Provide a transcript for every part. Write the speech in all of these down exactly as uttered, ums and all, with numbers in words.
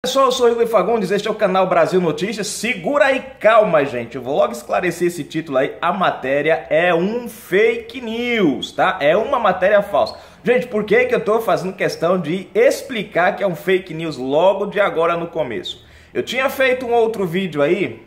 Pessoal, eu sou Igor Fagundes, este é o canal Brasil Notícias. Segura aí, calma, gente. Eu vou logo esclarecer esse título aí. A matéria é um fake news, tá? É uma matéria falsa. Gente, por que que eu tô fazendo questão de explicar que é um fake news logo de agora no começo? Eu tinha feito um outro vídeo aí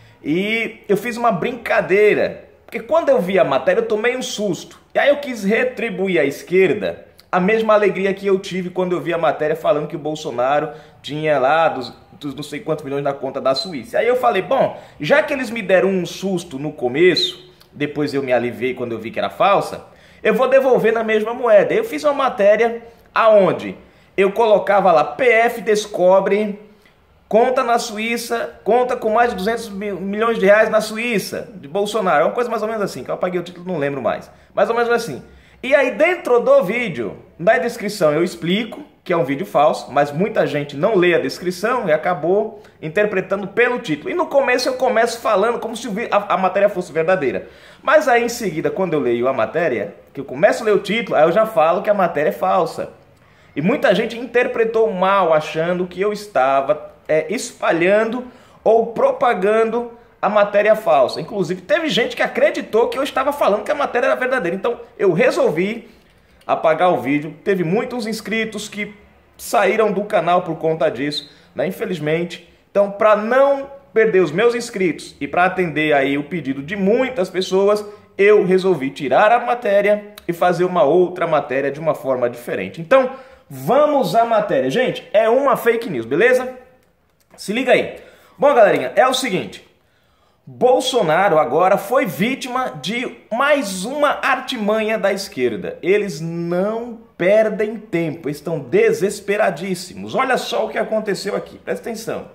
e eu fiz uma brincadeira, porque quando eu vi a matéria eu tomei um susto. E aí eu quis retribuir à esquerda a mesma alegria que eu tive quando eu vi a matéria falando que o Bolsonaro tinha lá dos, dos não sei quantos milhões na conta da Suíça. Aí eu falei, bom, já que eles me deram um susto no começo, depois eu me aliviei quando eu vi que era falsa, eu vou devolver na mesma moeda. Eu fiz uma matéria aonde eu colocava lá, P F descobre conta na Suíça, conta com mais de duzentos milhões de reais na Suíça, de Bolsonaro. É uma coisa mais ou menos assim, que eu apaguei o título, não lembro mais. Mais ou menos assim. E aí dentro do vídeo, na descrição eu explico que é um vídeo falso, mas muita gente não lê a descrição e acabou interpretando pelo título. E no começo eu começo falando como se a, a matéria fosse verdadeira. Mas aí em seguida, quando eu leio a matéria, que eu começo a ler o título, aí eu já falo que a matéria é falsa. E muita gente interpretou mal, achando que eu estava é, espalhando ou propagando a matéria falsa. Inclusive, teve gente que acreditou que eu estava falando que a matéria era verdadeira. Então, eu resolvi apagar o vídeo. Teve muitos inscritos que saíram do canal por conta disso, né? Infelizmente. Então, para não perder os meus inscritos e para atender aí o pedido de muitas pessoas, eu resolvi tirar a matéria e fazer uma outra matéria de uma forma diferente. Então, vamos à matéria. Gente, é uma fake news, beleza? Se liga aí. Bom, galerinha, é o seguinte. Bolsonaro agora foi vítima de mais uma artimanha da esquerda. Eles não perdem tempo, estão desesperadíssimos. Olha só o que aconteceu aqui, presta atenção.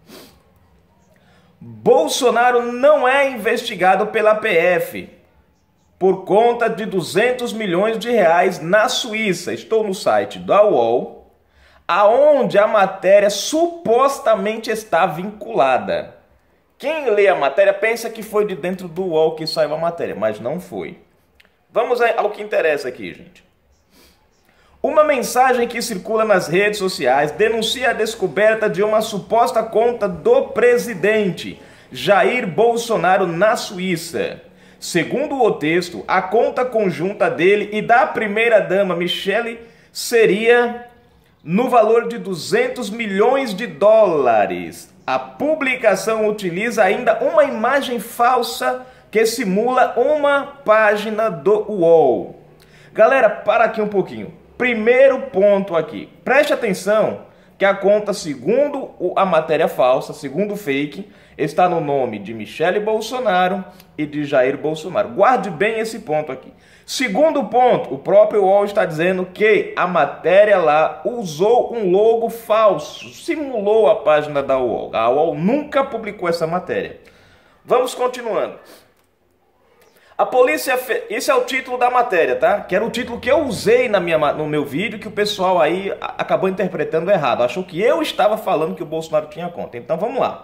Bolsonaro não é investigado pela P F por conta de duzentos milhões de reais na Suíça. Estou no site da U O L, aonde a matéria supostamente está vinculada. Quem lê a matéria pensa que foi de dentro do U O L que saiu a matéria, mas não foi. Vamos ao que interessa aqui, gente. Uma mensagem que circula nas redes sociais denuncia a descoberta de uma suposta conta do presidente Jair Bolsonaro na Suíça. Segundo o texto, a conta conjunta dele e da primeira-dama Michele seria no valor de duzentos milhões de dólares. A publicação utiliza ainda uma imagem falsa que simula uma página do U O L. Galera, para aqui um pouquinho. Primeiro ponto aqui. Preste atenção que a conta, segundo a matéria falsa, segundo o fake, está no nome de Michele Bolsonaro e de Jair Bolsonaro. Guarde bem esse ponto aqui. Segundo ponto, o próprio U O L está dizendo que a matéria lá usou um logo falso, simulou a página da U O L. A U O L nunca publicou essa matéria. Vamos continuando. A polícia... Fe... Esse é o título da matéria, tá? Que era o título que eu usei na minha... no meu vídeo, que o pessoal aí acabou interpretando errado. Achou que eu estava falando que o Bolsonaro tinha conta. Então vamos lá.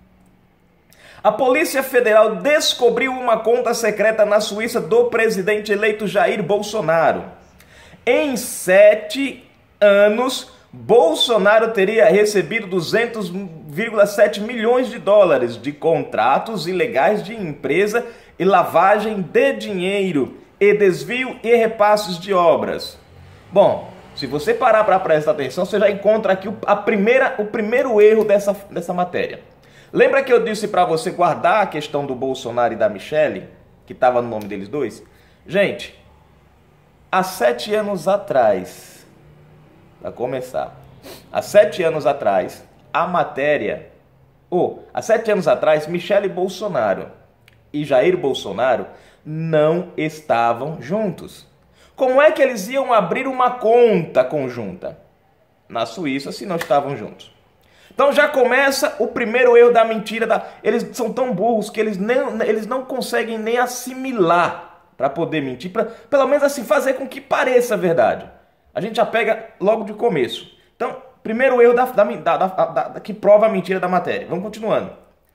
A Polícia Federal descobriu uma conta secreta na Suíça do presidente eleito Jair Bolsonaro. Em sete anos, Bolsonaro teria recebido duzentos vírgula sete milhões de dólares de contratos ilegais de empresa e lavagem de dinheiro e desvio e repasses de obras. Bom, se você parar para prestar atenção, você já encontra aqui a primeira, o primeiro erro dessa, dessa matéria. Lembra que eu disse para você guardar a questão do Bolsonaro e da Michele, que estava no nome deles dois? Gente, há sete anos atrás, para começar, há sete anos atrás, a matéria, ou oh, há sete anos atrás, Michele Bolsonaro e Jair Bolsonaro não estavam juntos. Como é que eles iam abrir uma conta conjunta na Suíça se não estavam juntos? Então já começa o primeiro erro da mentira. Da... Eles são tão burros que eles, nem, eles não conseguem nem assimilar para poder mentir, para pelo menos assim fazer com que pareça verdade. A gente já pega logo de começo. Então, primeiro erro da, da, da, da, da, que prova a mentira da matéria. Vamos continuando.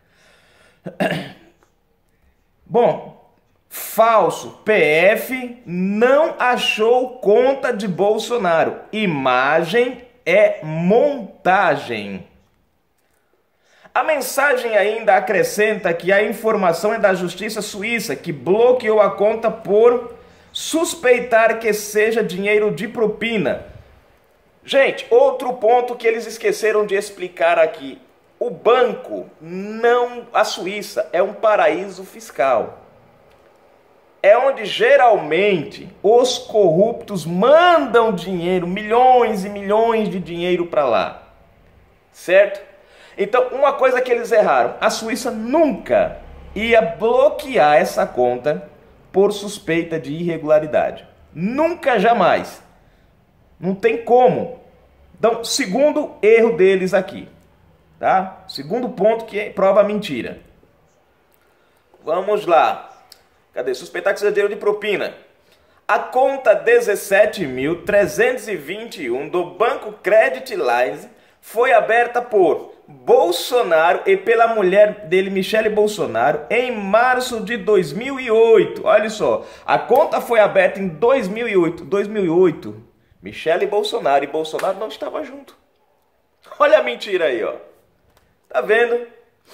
Bom, falso. P F não achou conta de Bolsonaro. Imagem é montagem. A mensagem ainda acrescenta que a informação é da Justiça Suíça, que bloqueou a conta por suspeitar que seja dinheiro de propina. Gente, outro ponto que eles esqueceram de explicar aqui. O banco, não, a Suíça é um paraíso fiscal. É onde geralmente os corruptos mandam dinheiro, milhões e milhões de dinheiro para lá. Certo? Então, uma coisa que eles erraram, a Suíça nunca ia bloquear essa conta por suspeita de irregularidade. Nunca, jamais. Não tem como. Então, segundo erro deles aqui, tá? Segundo ponto que prova a mentira. Vamos lá. Cadê? Suspeitar que seja dinheiro de propina. A conta dezessete mil trezentos e vinte e um do Banco Credit Lines foi aberta por Bolsonaro e pela mulher dele, Michele Bolsonaro, em março de dois mil e oito. Olha só, a conta foi aberta em dois mil e oito. dois mil e oito, Michele Bolsonaro e Bolsonaro não estavam juntos. Olha a mentira aí, ó. Tá vendo?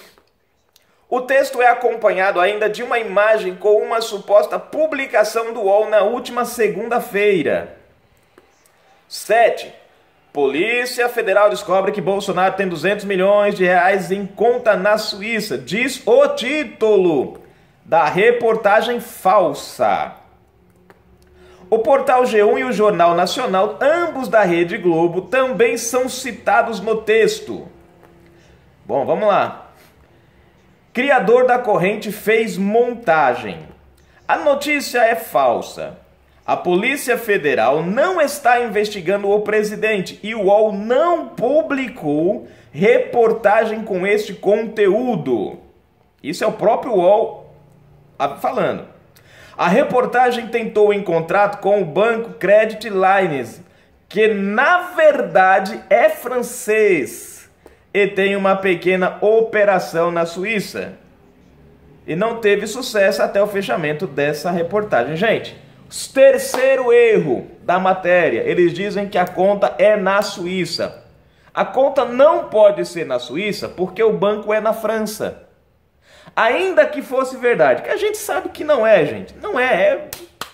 O texto é acompanhado ainda de uma imagem com uma suposta publicação do U O L na última segunda-feira. sete. Polícia Federal descobre que Bolsonaro tem duzentos milhões de reais em conta na Suíça. Diz o título da reportagem falsa. O portal G um e o Jornal Nacional, ambos da Rede Globo, também são citados no texto. Bom, vamos lá. Criador da corrente fez montagem. A notícia é falsa. A Polícia Federal não está investigando o presidente e o U O L não publicou reportagem com este conteúdo. Isso é o próprio U O L falando. A reportagem tentou em contrato com o Banco Credit Lines, que na verdade é francês e tem uma pequena operação na Suíça. E não teve sucesso até o fechamento dessa reportagem. Gente, terceiro erro da matéria, eles dizem que a conta é na Suíça. A conta não pode ser na Suíça porque o banco é na França. Ainda que fosse verdade, que a gente sabe que não é, gente. Não é. é...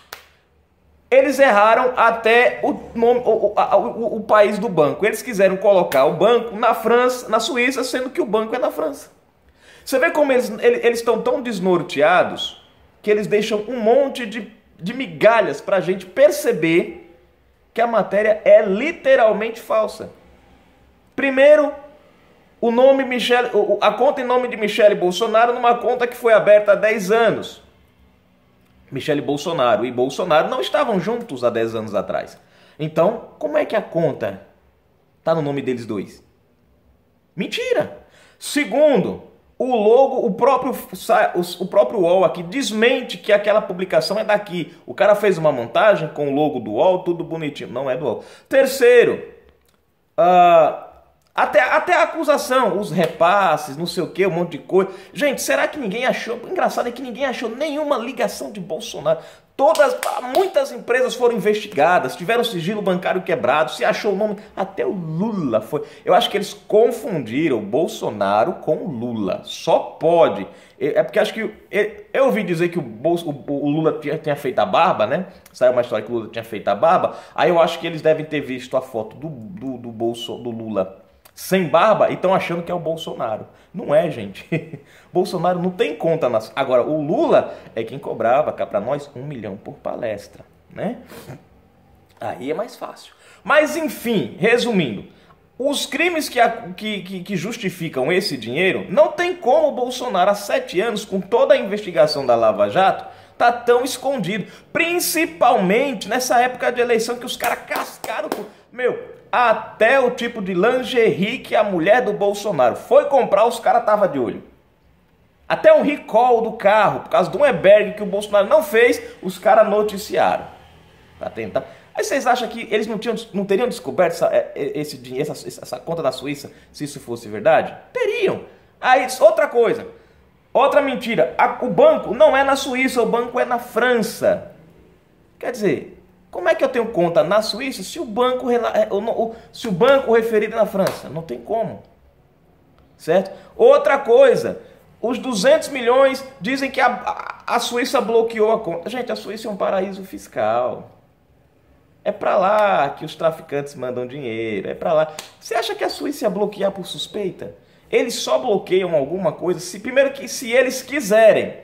Eles erraram até o, nome, o, o, o, o país do banco. Eles quiseram colocar o banco na França, na Suíça, sendo que o banco é na França. Você vê como eles, eles estão tão desnorteados que eles deixam um monte de, de migalhas para a gente perceber que a matéria é literalmente falsa. Primeiro, o nome Michele, a conta em nome de Michele Bolsonaro numa conta que foi aberta há dez anos. Michele Bolsonaro e Bolsonaro não estavam juntos há dez anos atrás. Então, como é que a conta está no nome deles dois? Mentira! Segundo, o logo, o próprio, o próprio U O L aqui desmente que aquela publicação é daqui. O cara fez uma montagem com o logo do U O L, tudo bonitinho. Não é do U O L. Terceiro, uh, até, até a acusação, os repasses, não sei o que, um monte de coisa. Gente, será que ninguém achou? O engraçado é que ninguém achou nenhuma ligação de Bolsonaro. Todas, muitas empresas foram investigadas, tiveram sigilo bancário quebrado, se achou o nome, até o Lula foi. Eu acho que eles confundiram Bolsonaro com Lula, só pode. É porque acho que, eu ouvi dizer que o, Bolso, o Lula tinha, tinha feito a barba, né? Saiu uma história que o Lula tinha feito a barba, aí eu acho que eles devem ter visto a foto do, do, do, Bolso, do Lula sem barba e estão achando que é o Bolsonaro. Não é, gente. Bolsonaro não tem conta nas... Agora, o Lula é quem cobrava cá para nós um milhão por palestra, né? Aí é mais fácil. Mas, enfim, resumindo, os crimes que, que, que, que justificam esse dinheiro, não tem como o Bolsonaro, há sete anos, com toda a investigação da Lava Jato, tá tão escondido. Principalmente nessa época de eleição que os caras cascaram... Meu... Até o tipo de lingerie que a mulher do Bolsonaro foi comprar, os caras estavam de olho. Até um recall do carro, por causa de um airbag que o Bolsonaro não fez, os caras noticiaram. Pra tentar. Aí vocês acham que eles não, tinham, não teriam descoberto essa, esse dinheiro, essa, essa conta da Suíça, se isso fosse verdade? Teriam. Aí, outra coisa, outra mentira. A, o banco não é na Suíça, o banco é na França. Quer dizer... Como é que eu tenho conta na Suíça se o banco, se o banco referido é na França? Não tem como. certo? Outra coisa, os duzentos milhões dizem que a, a, a Suíça bloqueou a conta. Gente, a Suíça é um paraíso fiscal. É para lá que os traficantes mandam dinheiro, é para lá. Você acha que a Suíça ia bloquear por suspeita? Eles só bloqueiam alguma coisa, se, primeiro que se eles quiserem.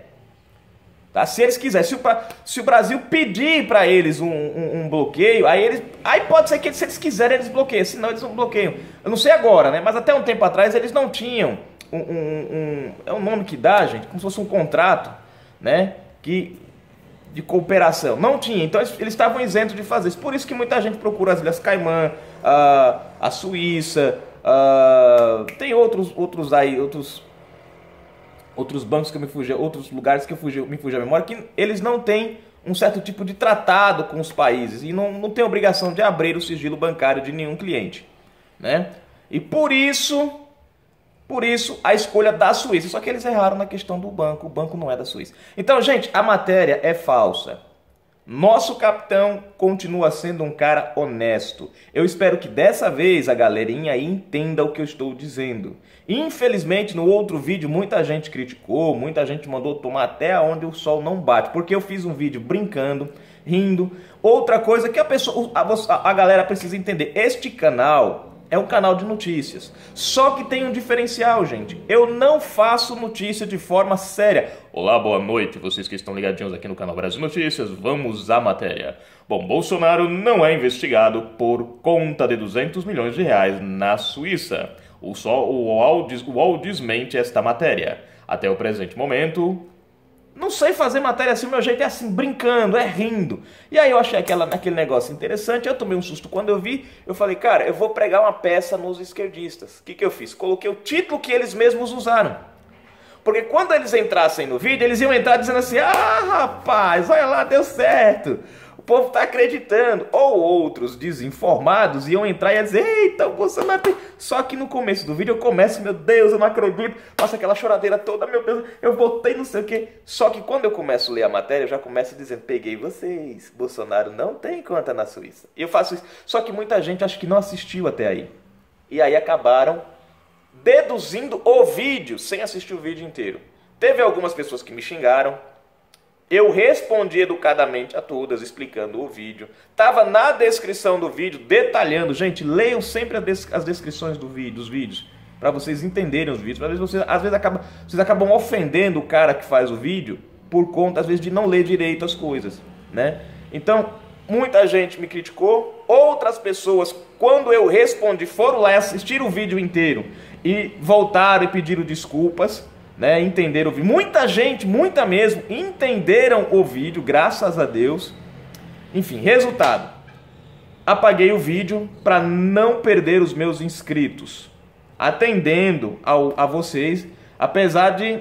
Tá? Se eles quiserem, se o, se o Brasil pedir para eles um, um, um bloqueio, aí, eles, aí pode ser que se eles quiserem eles bloqueiam, senão eles não bloqueiam. Eu não sei agora, né? Mas até um tempo atrás eles não tinham um, um, um, é um nome que dá, gente, como se fosse um contrato, né? Que... de cooperação. Não tinha, então eles, eles estavam isentos de fazer isso. Por isso que muita gente procura as Ilhas Caimã, a, a Suíça, a, tem outros, outros aí, outros, outros bancos que eu me fugi, outros lugares que eu fugi, me fugi a memória, que eles não têm um certo tipo de tratado com os países e não, não tem obrigação de abrir o sigilo bancário de nenhum cliente, né? E por isso... Por isso, a escolha da Suíça. Só que eles erraram na questão do banco. O banco não é da Suíça. Então, gente, a matéria é falsa. Nosso capitão continua sendo um cara honesto. Eu espero que dessa vez a galerinha aí entenda o que eu estou dizendo. Infelizmente, no outro vídeo, muita gente criticou, muita gente mandou tomar até onde o sol não bate. Porque eu fiz um vídeo brincando, rindo. Outra coisa que a pessoa, a, a galera precisa entender. Este canal... é um canal de notícias. Só que tem um diferencial, gente. Eu não faço notícia de forma séria. Olá, boa noite, vocês que estão ligadinhos aqui no canal Brasil Notícias. Vamos à matéria. Bom, Bolsonaro não é investigado por conta de duzentos milhões de reais na Suíça. O, só, o, U O L, o U O L desmente esta matéria. Até o presente momento... não sei fazer matéria assim, meu jeito é assim, brincando, é rindo. E aí eu achei aquela, aquele negócio interessante, eu tomei um susto quando eu vi, eu falei, cara, eu vou pregar uma peça nos esquerdistas. O que, que eu fiz? Coloquei o título que eles mesmos usaram. Porque quando eles entrassem no vídeo, eles iam entrar dizendo assim, ah, rapaz, olha lá, deu certo. O povo está acreditando. Ou outros desinformados iam entrar e iam dizer, eita, o Bolsonaro tem... Só que no começo do vídeo eu começo, meu Deus, eu não acredito. Passa aquela choradeira toda, meu Deus, eu voltei não sei o quê. Só que quando eu começo a ler a matéria, eu já começo dizendo, peguei vocês. Bolsonaro não tem conta na Suíça. E eu faço isso. Só que muita gente acho que não assistiu até aí. E aí acabaram deduzindo o vídeo sem assistir o vídeo inteiro. Teve algumas pessoas que me xingaram. Eu respondi educadamente a todas, explicando o vídeo. Estava na descrição do vídeo, detalhando. Gente, leiam sempre as descrições do vídeo, dos vídeos, para vocês entenderem os vídeos. Às vezes, vocês, às vezes acabam, vocês acabam ofendendo o cara que faz o vídeo por conta, às vezes, de não ler direito as coisas, né? Então, muita gente me criticou. Outras pessoas, quando eu respondi, foram lá assistir o vídeo inteiro e voltaram e pediram desculpas. Né, entenderam o vídeo. Muita gente, muita mesmo, entenderam o vídeo, graças a Deus. Enfim, resultado. Apaguei o vídeo para não perder os meus inscritos. Atendendo ao, a vocês, apesar de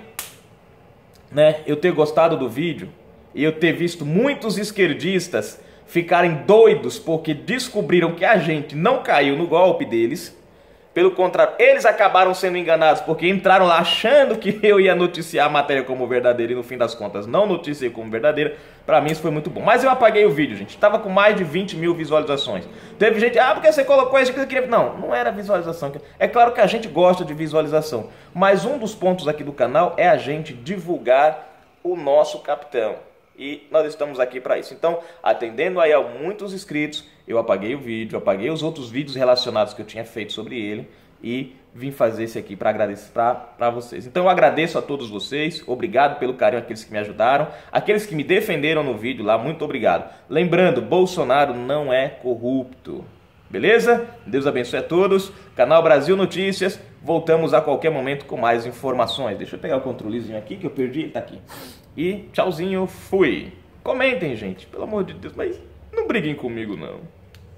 né, eu ter gostado do vídeo e eu ter visto muitos esquerdistas ficarem doidos porque descobriram que a gente não caiu no golpe deles. Pelo contrário, eles acabaram sendo enganados porque entraram lá achando que eu ia noticiar a matéria como verdadeira e no fim das contas não noticiei como verdadeira. Pra mim isso foi muito bom. Mas eu apaguei o vídeo, gente. Tava com mais de vinte mil visualizações. Teve gente, ah, porque você colocou isso que eu queria... Não, não era visualização. É claro que a gente gosta de visualização. Mas um dos pontos aqui do canal é a gente divulgar o nosso capitão. E nós estamos aqui para isso. Então, atendendo aí a muitos inscritos, eu apaguei o vídeo, apaguei os outros vídeos relacionados que eu tinha feito sobre ele e vim fazer esse aqui para agradecer para vocês. Então, eu agradeço a todos vocês, obrigado pelo carinho, aqueles que me ajudaram, aqueles que me defenderam no vídeo lá, muito obrigado. Lembrando, Bolsonaro não é corrupto. Beleza? Deus abençoe a todos. Canal Brasil Notícias. Voltamos a qualquer momento com mais informações. Deixa eu pegar o controlezinho aqui que eu perdi. Tá aqui. E tchauzinho, fui. Comentem, gente. Pelo amor de Deus. Mas não briguem comigo, não.